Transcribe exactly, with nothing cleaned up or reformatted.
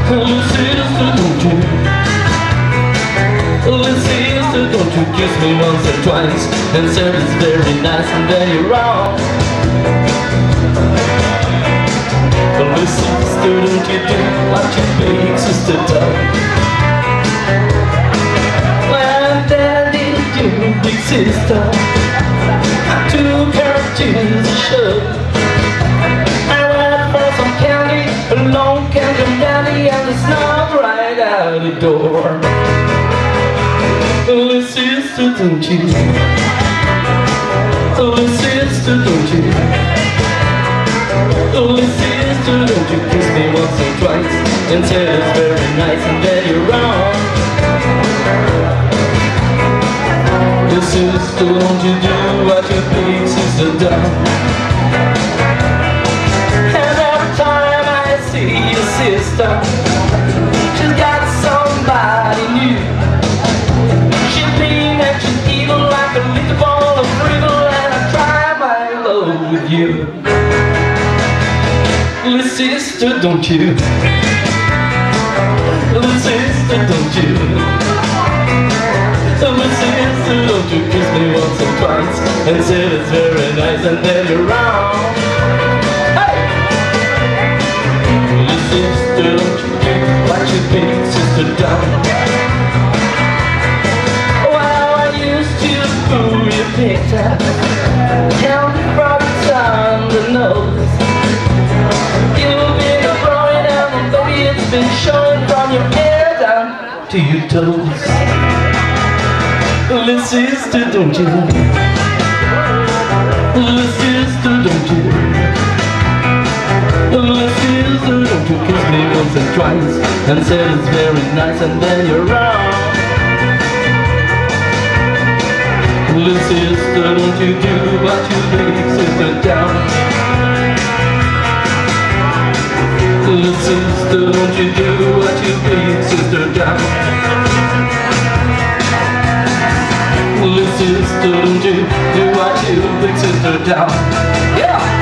Little sister, don't you? Little sister, don't you kiss me once or twice and say it's very nice and then you're wrong. Little sister, don't you do what your big sister does? Well, daddy, you big sister, I took her to the show. I went for some candy, a long candy candy, and it snuck right out the door. Little sister, don't you? Little sister, don't you? Little sister, don't you kiss me once or twice and say it's very nice and then you're wrong. Little sister, don't you do what your big sister does? And every time I see your sister, she's got somebody new. She's mean and she's evil like a little ball of brittle, and I try my love with you. Little sister, don't you? Little sister, don't you? Little sister, don't you kiss me once or twice and say it's very nice and then you're wrong. Hey! Little sister, don't you do what your big sister done? Well, I used to pull your picture, count the products on the nose. You've been growing up and baby it's been showing from your hair down to your toes. Little sister, don't you? Little sister, don't you? Little sister, don't you kiss me once and twice and say it's very nice and then you're wrong. Little sister, don't you do what your big sister down? Little sister, don't you do what your big sister down? Little sister, don't you do what your big sister down? Yeah!